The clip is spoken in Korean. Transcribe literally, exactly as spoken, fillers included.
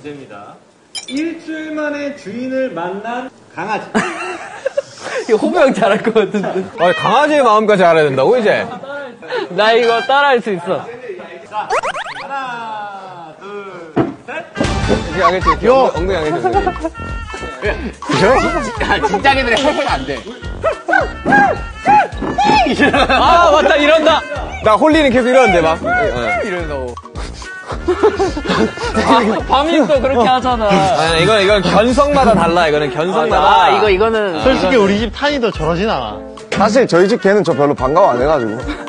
문제입니다. 일주일 만에 주인을 만난 강아지. 이거 호부 형 잘할 것 같은데. 아, 강아지의 마음까지 알아야 된다고, 이제? 나 이거 따라할 수 있어. 자, 하나, 둘, 셋. 이렇게 안 했지? 엉- 엉덩이 안 했지? 야, 진작에는 해가 안 돼. 아, 맞다, 이런다. 나 홀리는 계속 이러는데, 막. 이러면서. 아, 밤이 또 그렇게 하잖아. 아니, 이건, 이건 견성마다 달라, 이거는 견성마다. 아, 이거, 이거는. 솔직히 우리 집 탄이도 저러진 않아. 사실 저희 집 개는 저 별로 반가워 안 해가지고.